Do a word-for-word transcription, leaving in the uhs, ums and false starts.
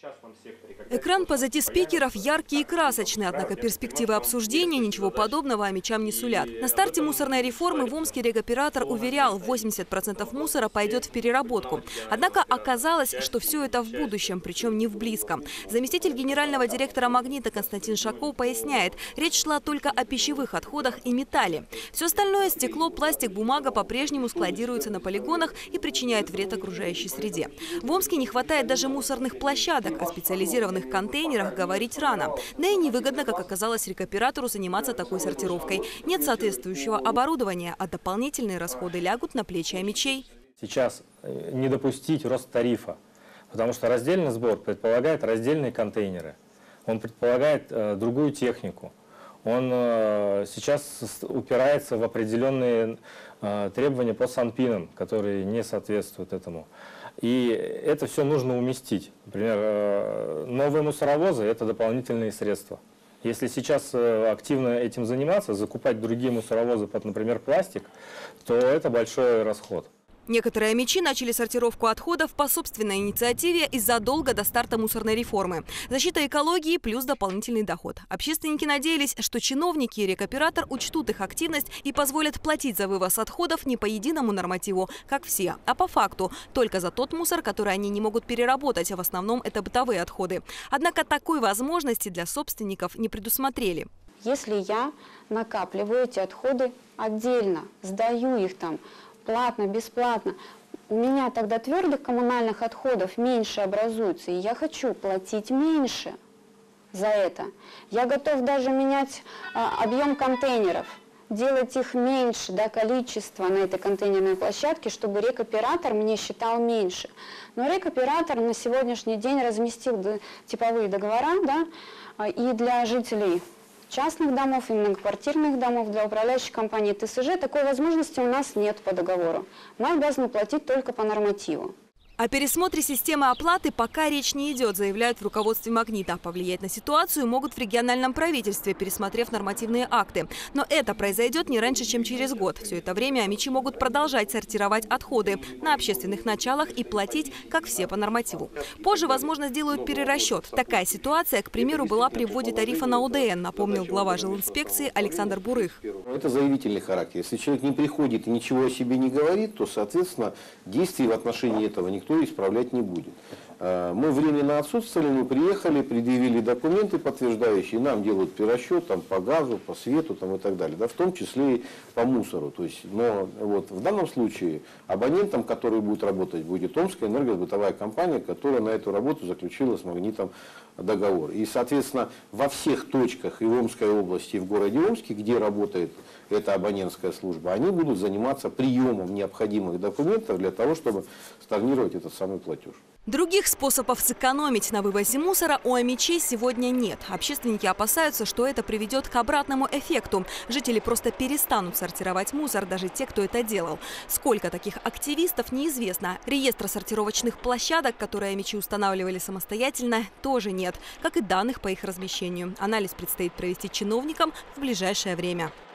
Экран позади спикеров яркий и красочный, однако перспективы обсуждения ничего подобного амичам не сулят. На старте мусорной реформы в Омске регоператор уверял, восемьдесят процентов мусора пойдет в переработку. Однако оказалось, что все это в будущем, причем не в близком. Заместитель генерального директора «Магнита» Константин Шаков поясняет, речь шла только о пищевых отходах и металле. Все остальное – стекло, пластик, бумага – по-прежнему складируются на полигонах и причиняет вред окружающей среде. В Омске не хватает даже мусорных площадок, о специализированных контейнерах говорить рано. Да и невыгодно, как оказалось, рекоператору заниматься такой сортировкой. Нет соответствующего оборудования, а дополнительные расходы лягут на плечи амичей. Сейчас не допустить рост тарифа, потому что раздельный сбор предполагает раздельные контейнеры. Он предполагает э, другую технику. Он э, сейчас упирается в определенные э, требования по санпинам, которые не соответствуют этому. И это все нужно уместить. Например, э, новые мусоровозы – это дополнительные средства. Если сейчас э, активно этим заниматься, закупать другие мусоровозы под, например, пластик, то это большой расход. Некоторые амичи начали сортировку отходов по собственной инициативе и задолго до старта мусорной реформы. Защита экологии плюс дополнительный доход. Общественники надеялись, что чиновники и рекоператор учтут их активность и позволят платить за вывоз отходов не по единому нормативу, как все, а по факту, только за тот мусор, который они не могут переработать, а в основном это бытовые отходы. Однако такой возможности для собственников не предусмотрели. Если я накапливаю эти отходы отдельно, сдаю их там, платно, бесплатно, у меня тогда твердых коммунальных отходов меньше образуется, и я хочу платить меньше за это. Я готов даже менять а, объем контейнеров, делать их меньше, да, количество на этой контейнерной площадке, чтобы рекоператор мне считал меньше. Но рекоператор на сегодняшний день разместил типовые договора, да, и для жителей частных домов и многоквартирных домов, для управляющей компании ТСЖ такой возможности у нас нет по договору. Мы обязаны платить только по нормативу. О пересмотре системы оплаты пока речь не идет, заявляют в руководстве «Магнита». Повлиять на ситуацию могут в региональном правительстве, пересмотрев нормативные акты. Но это произойдет не раньше, чем через год. Все это время амичи могут продолжать сортировать отходы на общественных началах и платить, как все, по нормативу. Позже, возможно, сделают перерасчет. Такая ситуация, к примеру, была при вводе тарифа на ОДН, напомнил глава жилинспекции Александр Бурых. Это заявительный характер. Если человек не приходит и ничего о себе не говорит, то, соответственно, действий в отношении этого никто исправлять не будет. Мы временно отсутствовали, мы приехали, предъявили документы, подтверждающие, нам делают перерасчет там, по газу, по свету там, и так далее, да, в том числе и по мусору. То есть, но вот, в данном случае абонентом, который будет работать, будет Омская энергосбытовая компания, которая на эту работу заключила с «Магнитом» договор. И, соответственно, во всех точках и в Омской области, и в городе Омске, где работает эта абонентская служба, они будут заниматься приемом необходимых документов для того, чтобы stornировать этот самый платеж. Других способов сэкономить на вывозе мусора у амичей сегодня нет. Общественники опасаются, что это приведет к обратному эффекту. Жители просто перестанут сортировать мусор, даже те, кто это делал. Сколько таких активистов, неизвестно. Реестра сортировочных площадок, которые амичи устанавливали самостоятельно, тоже нет. Как и данных по их размещению. Анализ предстоит провести чиновникам в ближайшее время.